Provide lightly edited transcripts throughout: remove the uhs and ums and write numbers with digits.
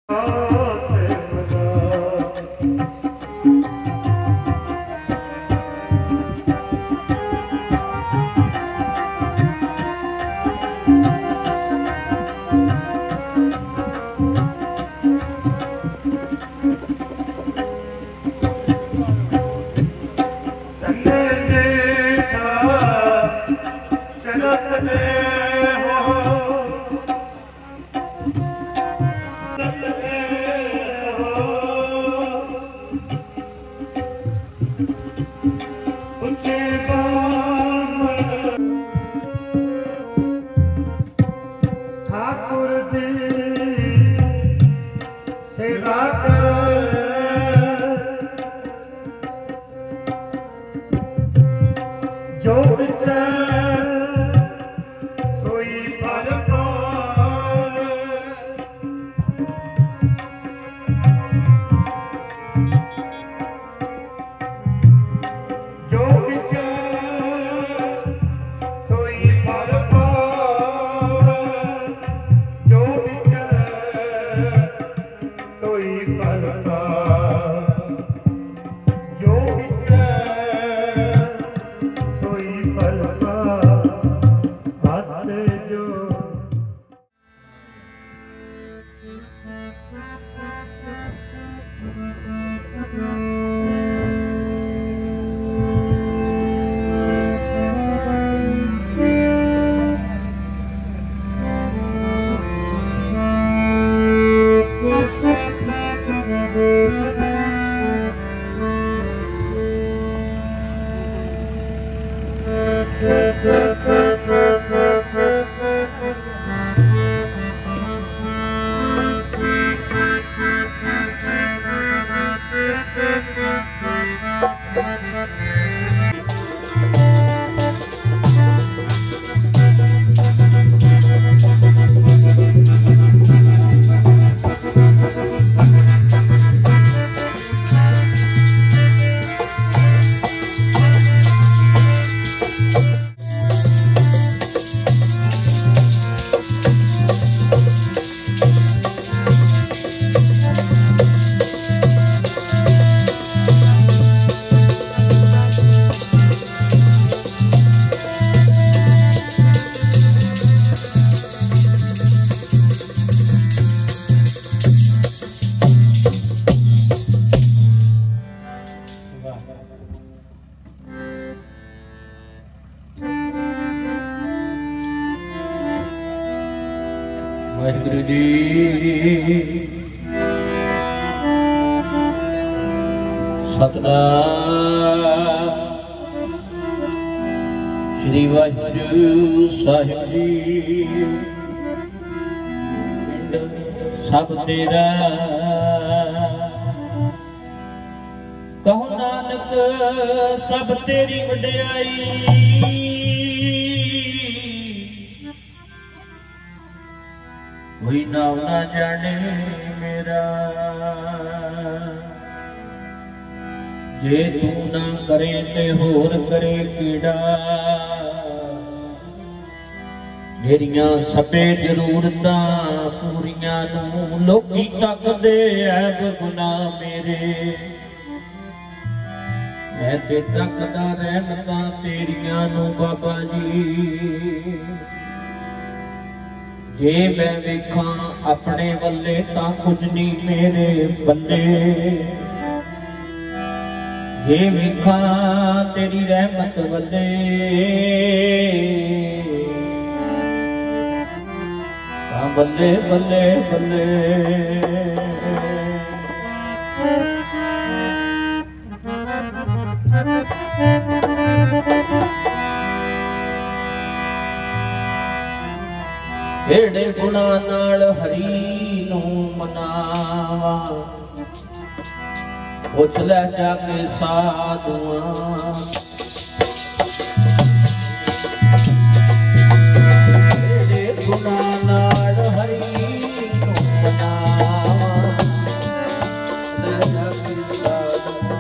वाहिगुरु जी सतनाम श्री वाहिगुरु साहिब जी सब तेरा कहो नानक सब तेरी वड्याई कोई नाम ना जाने मेरा जे तू ना करे ते होर करे कीड़ा मेरियां सबे जरूरतां पूरियां नूं लोकी तकदे ऐब गुनाह मेरे मैं ते तकदा रहमतां तेरियां नूं बाबा जी जे मैं वेखा अपने वल्ले तां कुछ नहीं मेरे बल्ले जे वेखा तेरी रहमत वल्ले तां बल्ले बल्ले बल्ले एड़े गुणा नाल हरी नू मनावा पुछ लै जाके साधुआ एड़े गुणा नाल हरी नू मनावा लै जाके साधुआ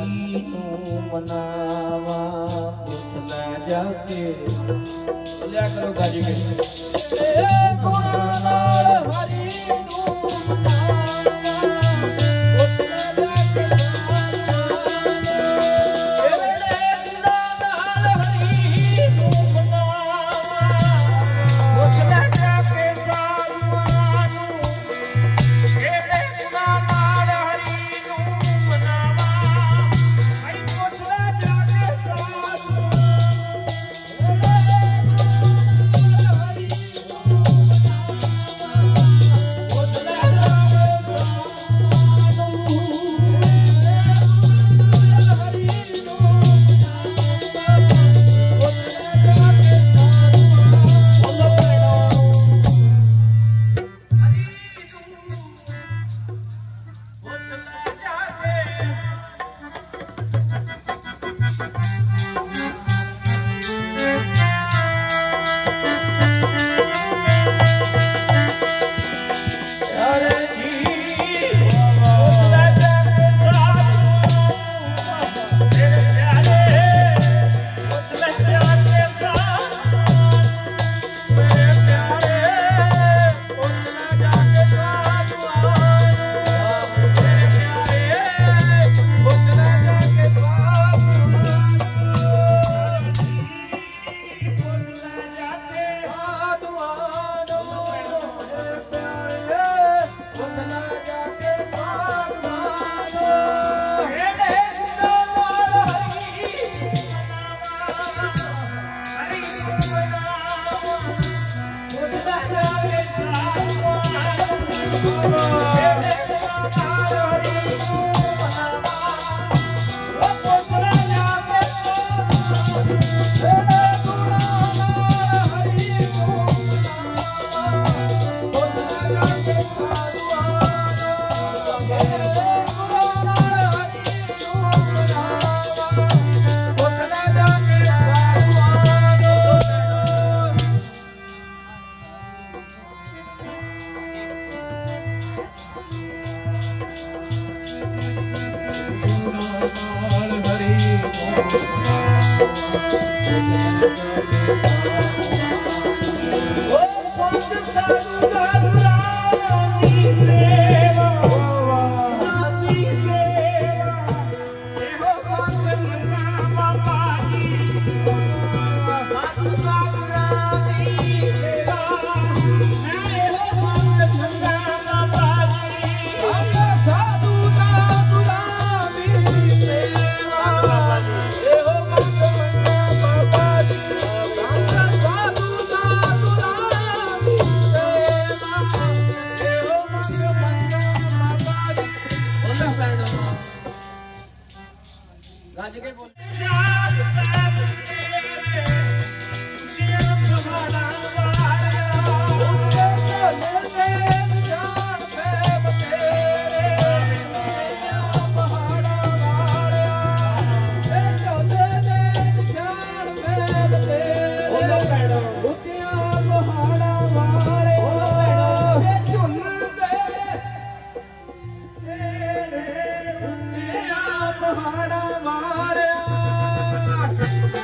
ਹਰੀ ਨੂੰ ਮਨਾਵਾ ਪੁੱਛ ਲੈ ਜਾ ਕੇ ਲਿਆ ਕਰੋ ਗੱਜ ਕੇ ਗੁਣਾ ਨਾਲ ਹਰੀ ਨੂੰ ਮਨਾਵਾ ਪੁੱਛ ਲੈ ਜਾ ਕੇ ਪਹਾੜਾ ਵਾਲਿਆ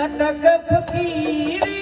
लटक फकीरी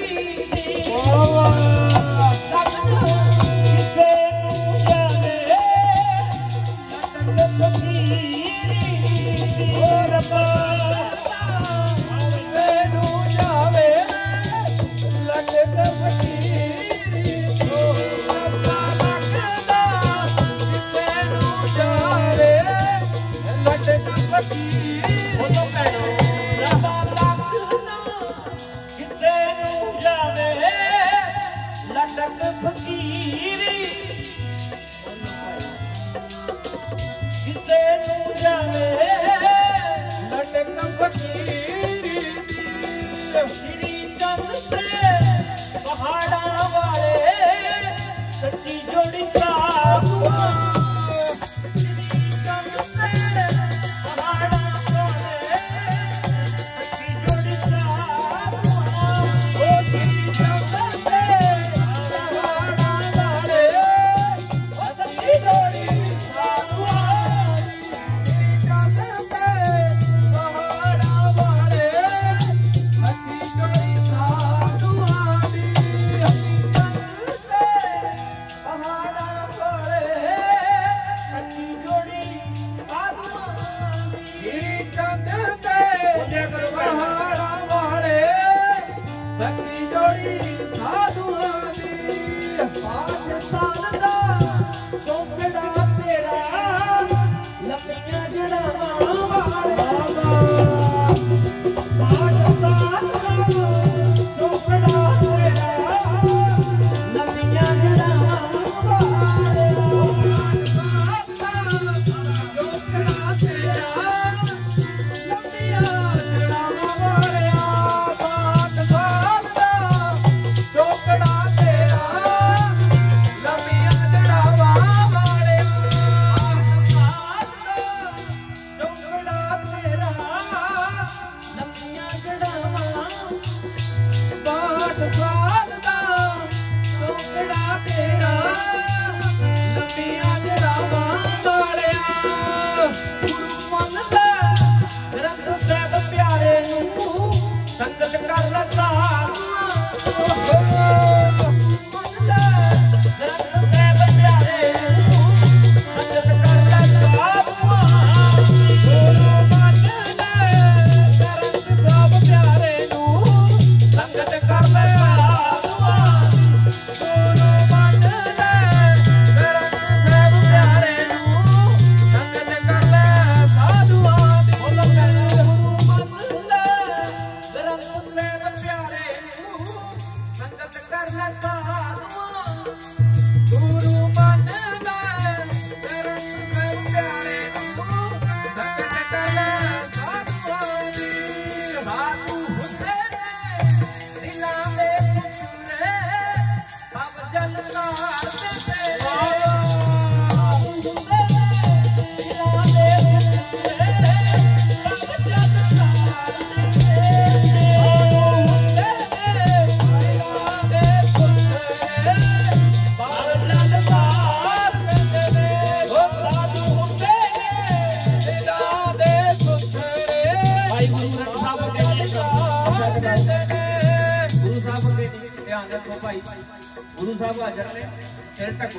गुरु साहब हाजर ने सिर ढको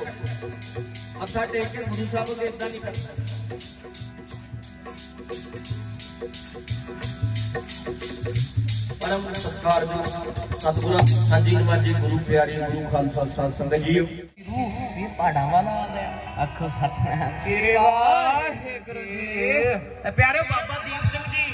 मत्था टेक के गुरु साहब के इदा नहीं करता परम सत्कार जो सतगुरु सांझी नमाजी गुरु प्यारी गुरु खालसा साध संगत जी ये पहाड़ा वाला आ गया आखो सतनाम वाहिगुरु जी प्यारे बाबा दीप सिंह जी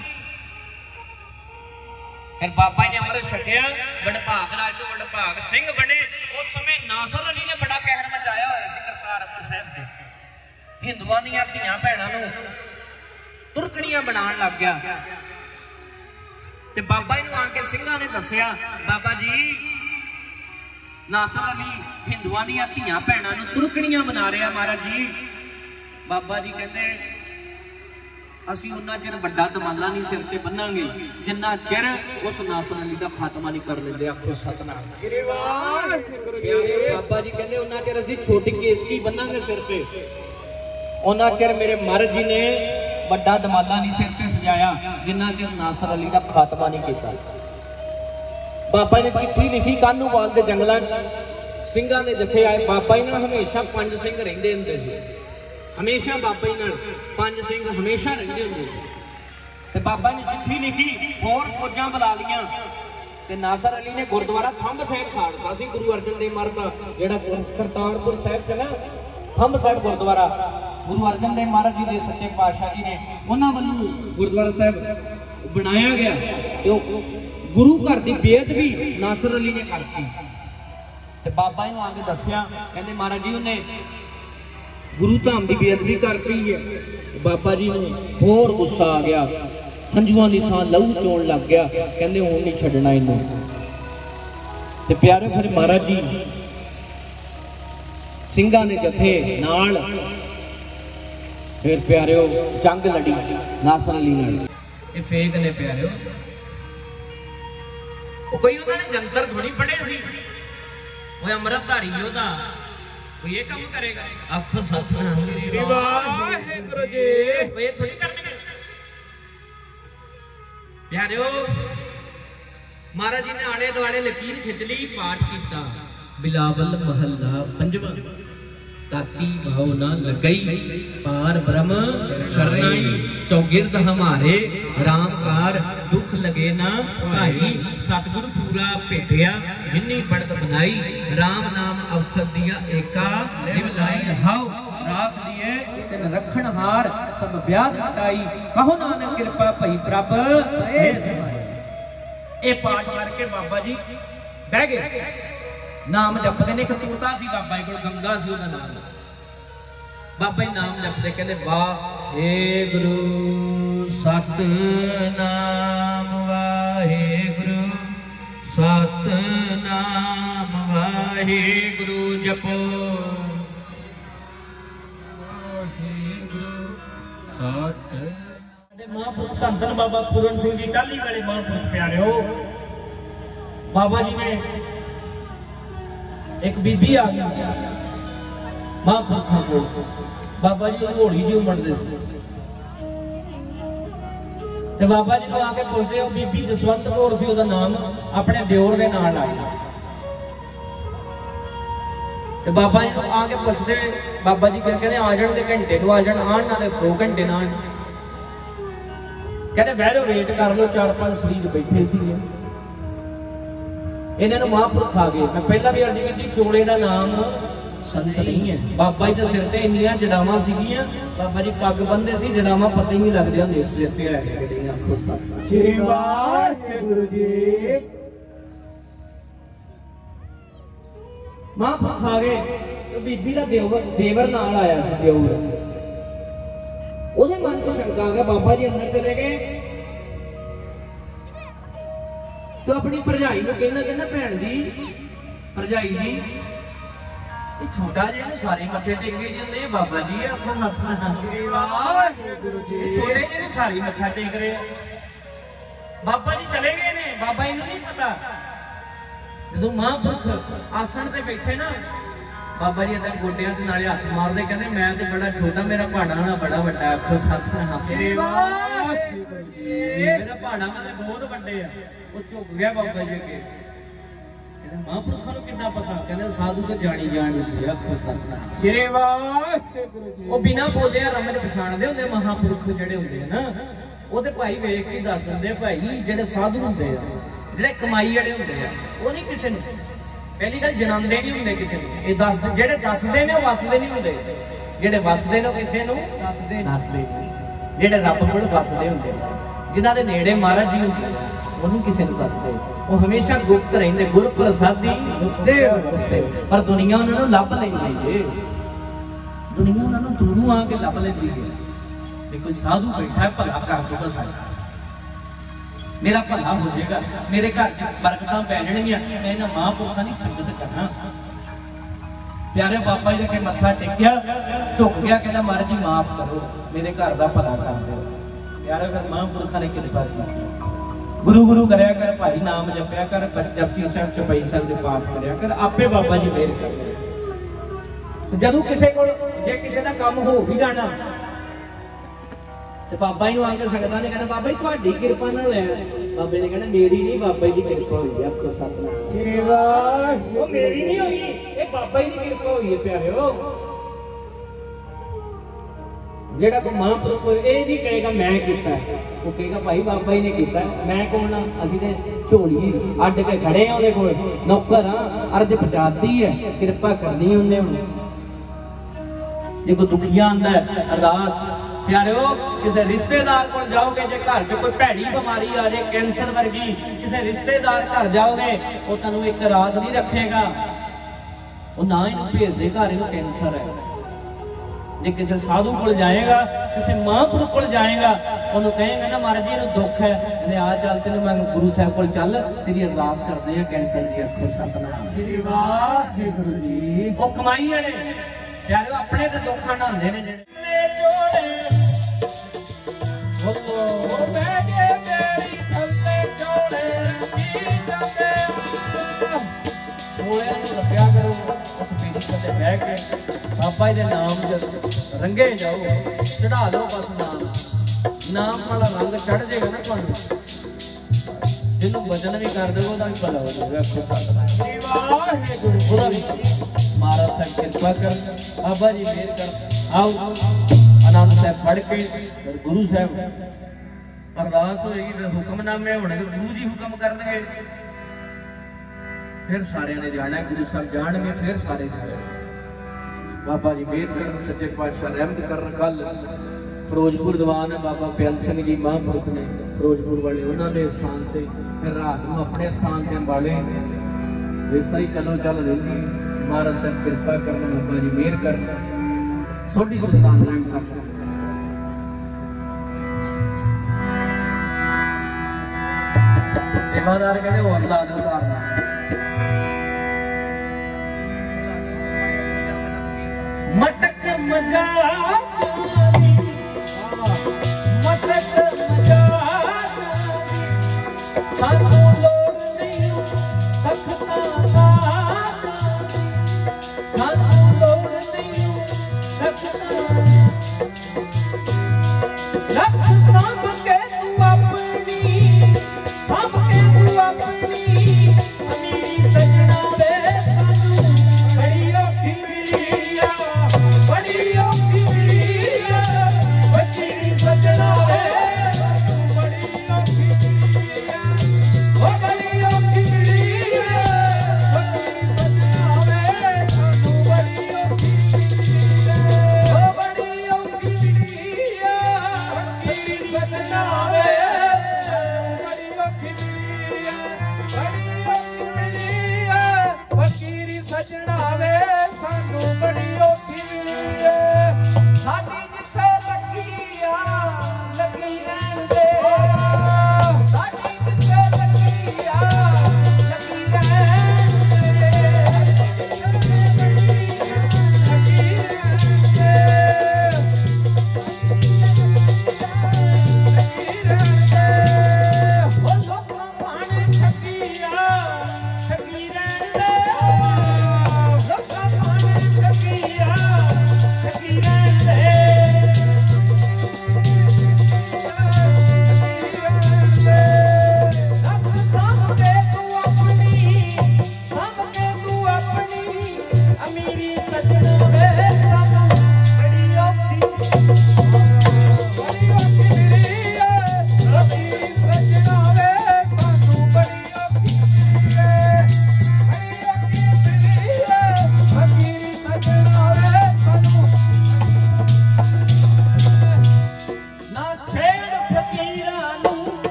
फिर बाबा ने अमृत छकिया वडभाग राज तो वडभाग सिंह बने उस समय नासर अली ने बड़ा कहर मचाया होया सी करतारपुर साहिब च हिंदुआं दीयां धीआं भैणां नूं तुरकड़ियां बनाउण लग गया ते बाबा जी नूं आके सिंघां ने दस्सिया बाबा जी नासर अली हिंदुआं दीयां धीआं भैणां नूं तुरकड़ियां बना रहा महाराज जी। बाबा जी कहंदे असी उन्ना चिर बड़ा दमाला नहीं सिर से बन्नांगे जिन्ना चिर उस नासर अली का खात्मा नहीं कर लेंदे। आखो सतनाम। बाबा जी कहते उन्ना चिर असी छोटी केसकी बन्नांगे सिर पे उन्ना चिर मेरे महाराज जी ने बड़ा दमाला नहीं सिर से सजाया जिन्ना चिर नासर अली का खात्मा नहीं किया। बाबा ने चिट्ठी लिखी कानूवाल के जंगलों ਸਿੰਘਾਂ ਦੇ ਜਥੇ आए। बाबा जी नाल हमेशा 5 ਸਿੰਘ ਰਹਿੰਦੇ ਹੁੰਦੇ ਸੀ, हमेशा बाबा जी नाल 5 ਸਿੰਘ हमेशा ਰਹਿੰਦੇ ਹੁੰਦੇ ਸੀ। ਤੇ बाबा ने चिट्ठी लिखी, होर फौजां बुला लियां ਤੇ नासर अली ने गुरुद्वारा थंब साहिब साड़ता सी। गुरु अर्जन देव महाराज दा जेड़ा करतारपुर साहिब च ना थंब साहिब गुरुद्वारा गुरु अर्जन देव महाराज जी दे सच्चे पातशाह जी ने उन्हां वल्लों गुरुद्वारा साहिब बनाया गया ते गुरु घर की बेअदबी नासर अली ने करती। ते बाबा जी आके दसिया, कहते महाराज जी उन्हें गुरु धाम की बेअदबी करती है। बाबा जी ने होर गुस्सा आ गया, हंजुआं की थां लहू चोण लग गया, कहते हुण नहीं छड्डना इनू। ते प्यारे फिर महाराज जी ਸਿੰਘਾਂ ने जथे नाल फिर प्यारिओ जंग लड़ी नासर अली नाल। ये फेक ने प्यारिओ, कोई उन्होंने जंतर थोड़ी पढ़े सी, वो अमृतधारी योद्धा कोई ये काम करेगा। आखो सतनाम वाहिगुरू जी, वो ये थोड़ी करने प्यारिओ। महाराज जी ने आले दुआले लकीर खिंच ली, पाठ किया बिलावल महला 5वां। ताती भाव ना लगई पार ब्रह्म शरणाई, चौगिर्द हमारे रामकार दुख लगे ना भाई। सतगुरु पूरा भेटिया जिन्नी बढ़त बनाई, राम नाम औखद दिया एका निवलाई रहाओ। राख दिए तिन रखण हार सब व्याध हटाई, कहो नानक कृपा भई प्रभ हे समाई। ये पाठ करके बाबा जी बह गए, नाम जपते ने। एक तोता सी बाबा जी कोल, गंगा सी उहदा नाम। बाबा जी नाम जपते, कहते वाहेगुरू सतनाम वाहेगुरू सतनाम वाहेगुरू जपो महापुरुष धन धन बाबा पूरन सिंह जी टाली वाले महापुरुष प्यारे हो। बाबा जी ने एक बीबी आ गई महापुरुषों को, बाबा जी होली जी उमड़ते से। बाबा जी को आके पुछते हो, बीबी जसवंत कौर सी उहदा नाम, अपने दियोर दे नाल आई। बाबा जी को आके पुछते, बाबा जी कहते आ जाण दे घंटे नूं आ जाण, आण ना 2 घंटे ना आण। कहते बहरो वेट कर लो, 4-5 मरीज बैठे सी। इन्होंने महापुरख आ गए। मैं पहला भी अर्ज की, चोले का नाम संत नहीं है। बाबा जी के सिर से इन्नियां जड़ावां सीगियां, बाबा जी पग बंदे सी, जड़ावां पता ही नहीं लगदे हुंदे सिर ते है। आखो सतनाम श्री वाहिगुरू जी। महापुरख आ गए तो बीबी का देवर नाल आया सी, देवर। उहदे मन च शंका आ गया, बाबा जी अंदर चले गए तो अपनी भरजाई को कहना, कहना भैन जी भरजाई जी ये छोटा जिहा नूं सारे मत्थे टेके जांदे बाबा जी। आखो सतनाम श्री वाहिगुरू जी। छोटे जिहे नूं सारे मत्था टेक रहे। बाबा जी चले गए ने, बाबा जी नूं नहीं पता। जदों महापुरख आसन ते बैठे ना, बाबा जी इधर गोडियां ते नाले हत्थ मारदे, कहंदे मैं ते बड़ा छोटा, मेरा पहाड़ा ना बड़ा वड्डा। आखो सतनाम श्री वाहिगुरू जी। मेरा पहाड़ा मैं बहुत वड्डे आ। वो झुक गया बाबा जी अगे। महापुरखों को कितना पता, कहते साधु तो जानी जान उठे। आखो सतनाम श्री वाहिगुरू जी। वो बिना बोलिया रमज पछाणदे हुंदे महापुरख जेड़े हुंदे ना, वो ते भाई वेख के दस दिंदे, भाई जेड़े साधु हुंदे आ, जेड़े कमाई वाले हुंदे आ, वो नहीं किसी नूं पहली गल जनांदे नहीं हुंदे किसी नूं। ये दसदे, जेड़े दसदे ने वो वसदे नहीं हुंदे, जेड़े वसदे ने किसी नूं दसदे नहीं। जेड़े रब कोल वसदे हुंदे, जिन्हां दे नेड़े महाराज जी हुंदे, ਉਹਨੂੰ ਕਿਸੇ ਨੂੰ ਦੱਸਦੇ, ਉਹ ਹਮੇਸ਼ਾ ਗੁਪਤ ਰਹਿੰਦੇ। ਗੁਰ ਪ੍ਰਸਾਦੀ ਪਰ ਦੁਨੀਆ ਉਹਨਾਂ ਨੂੰ ਲੱਭ ਲੈਂਦੀ ਏ। ਦੁਨੀਆ ਉਹਨਾਂ ਨੂੰ ਦੂਰੋਂ ਆ ਕੇ ਲੱਭ ਲੈਂਦੀ ਏ ਵੀ ਕੋਈ ਸਾਧੂ ਬੈਠਾ ਭਲਾ ਕਰ ਦੂਗਾ ਸਾਡਾ, ਮੇਰਾ ਭਲਾ ਹੋ ਜਾਏਗਾ, ਮੇਰੇ ਘਰ 'ਚ ਬਰਕਤਾਂ ਪੈ ਜਾਣਗੀਆਂ, ਮੈਂ ਇਹਨਾਂ ਮਹਾਂਪੁਰਖਾਂ ਦੀ ਸੰਗਤ ਕਰਨਾ। ਪਿਆਰੇ ਬਾਬਾ ਜੀ ਦੇ ਮੱਥਾ ਟੇਕਿਆ, ਝੁਕ ਗਿਆ, ਕਹਿੰਦਾ ਮਹਾਰਾਜ ਜੀ ਮਾਫ ਕਰੋ, ਮੇਰੇ ਘਰ ਦਾ ਭਲਾ ਕਰ ਦਿਓ। ਪਿਆਰੇ ਫਿਰ ਮਹਾਂਪੁਰਖਾਂ ਨੇ ਕਿਰਪਾ ਕੀਤੀ। गुरु गुरु करया कर भाई, नाम जपया कर, जपजी साहिब चौपाई साहिब दे पाठ करया कर, आपे बाबा जी मेहर कर। जदों किसी को जे किसी दा काम हो भी जाना ते बाबा जी नूं आके संगतां ने कहना, बाबा जी तुहाडी किरपा नाल है। बाबे ने कहना मेरी नहीं बाबा जी की कृपा हुई है। आपको सतनाम वो मेरी नहीं हुई, ये बाबा जी की कृपा हुई है प्यारे। जेड़ा कोई महापुरुष ये नहीं कहेगा मैं किया, वो कहेगा भाई बाबा ही ने किया, मैं कौन हाँ? असीं ते झोली अड्ड के खड़े हैं, उहदे कोल नौकर हाँ, अर्ज पहुंचाती है, कृपा करनी उन्हें। हुण जे कोई दुखिया आंदा है अरदास प्यारिओ, किसी रिश्तेदार को जाओगे, जे घर च कोई भैड़ी बीमारी आ जाए कैंसर वर्गी, किसी रिश्तेदार घर जाओगे वो तुहानूं एक रात नहीं रखेगा, वो ना इहनूं भेज दे घर इहनूं कैंसर है। जे किसी साधु को जाएगा, किसी महापुरुष को जाएगा, उन्होंने कहेगा ना महाराज जी इहनूं दुख है, कहते आ चल तेनूं मैं गुरु साहब को चल, तेरी अरदास करते हैं कैंसर की। आखो सतनाम श्री वाहिगुरू जी। वो कमाई वाले प्यारे अपने तो दुखा नहांदे ने जिहड़े बाबा जी नाम रंगे जाओ, चढ़ा दो बस नाम वाला रंग चढ़ जाएगा ना तुहानूं, जिन्होंने वजन भी कर दो भी भला हो जाएगा। महाराज साहब कृपा कर, बाबा जी मेहर कर। आओ आनंद साहब पढ़ के गुरु साहब अरदास होएगी, फिर हुक्मनामे होने, गुरु जी हुक्म करनगे, फिर सारे ने जाना, गुरु साहब जाणगे, फिर सारे जाणगे। बाबा जी मेहर कर, सच्चे पातशाह रहमत कर। कल फिरोजपुर दीवान है बाबा प्याल सिंह जी महापुरुष ने, फिरोजपुर वाले उन्होंने स्थान से, फिर रात को अपने स्थान से अंबाले, इस तरह चलो चल रही। महाराज साहब कृपा करना, बाबा जी मेहर कर, सोडी सुल्तान रहम कर। सेवादार कहते और ला दो उतारना, मटक मजा मटक मजा सानू लोड़ नहीं सखता, सानू लोड़ नहीं सखता, लख सांभ के तू अपनी, सांभ के तू अपनी अमीरी सजना वे सानू बड़ी औखी मिली, बड़ी औखी मिली।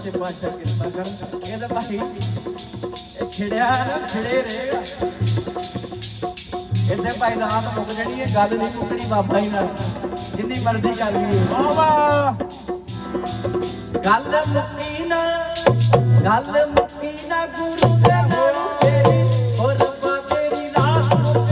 सच्चे पातशाह किरपा कर। कहता भाई छिड़िया ना छिड़े रहेगा इतने भाई रात मुक जानी है, गल नहीं मुकनी बाबा ही नाल जिन्नी मर्जी कर ली गल मुक्की ना गुरु दे नाल तेरी ओ रब्बा तेरी रात मुक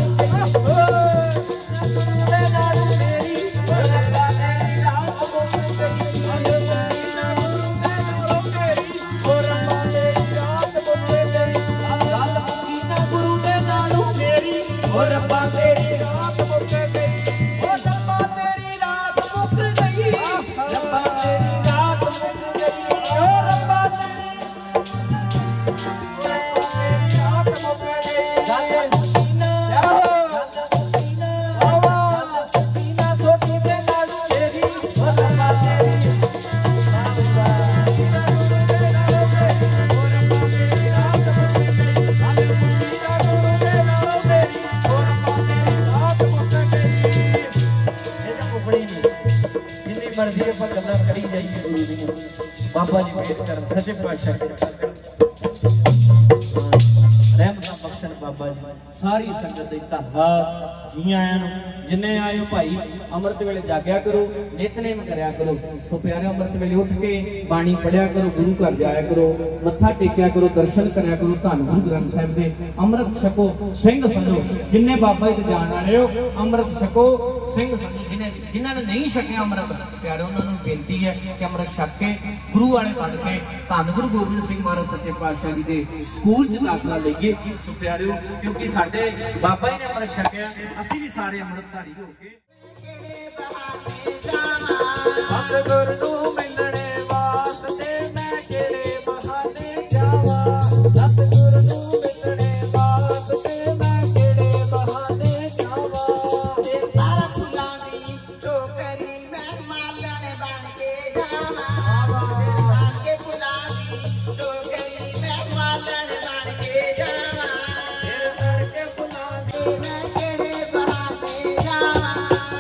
बाबा जी भेंट कर सच्चे पातशाह रहमत बख्शण बाबा जी। सारी संगत दा धन्नवाद जी आयां नूं जिन्ने आए हो भाई अमृत वेले जागया करो नितनेम करया करो। सो प्यारे अमृत वेले उठ के बाणी पढ़िया करो, गुरु घर जाया करो, मत्था टेकिया करो, दर्शन करया करो, धन गुरु ग्रंथ साहिब दे अमृत छको सिंह समझो। जिन्ने बाबा जी जान वाले हो अमृत छको सिंह समझो। जिन्हां ने नहीं छकिया अमृत प्यारे उन्हां नूं बेनती है कि अमृत छक के गुरु वाले बन के धन गुरु गोबिंद सिंह महाराज सच्चे पातशाह जी दे स्कूल च दाखला लईए। सो प्यारे क्योंकि साडे बाबा जी ने अमृत छकिया असीं भी सारे अमृतधारी हो के सतगुरु नूं मिलणे वास्ते मैं किहड़े बहाने जावां। सतगुरु नूं मिलणे वास्ते मैं किहड़े बहाने जावां। तारा फुलां दी टोकरी मैं मालन बन के जावां। के फुलां दी टोकरी मैं मालन बन के जावां। के फुलां दी मैं किहड़े बहाने जावां।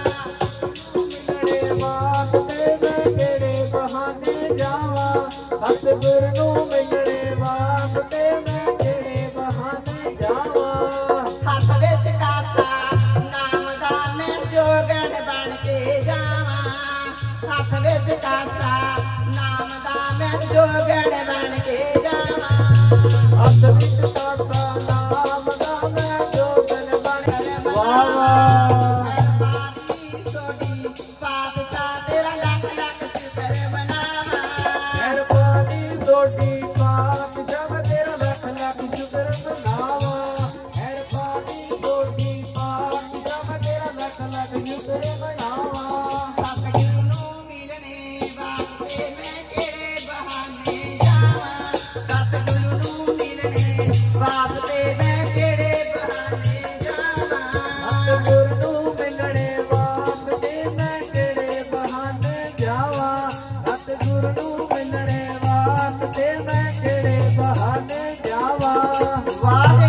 सतगुरु नूं मिलणे वास्ते मैं किहड़े बहाने जावां। हथ विच कासा नाम दा मैं जोगण बन के जावां। हथ विच कासा नाम दा मैं जोगण बन के जावां। हथ विच कासा नाम दा मैं जोगण बन के जावां। वाह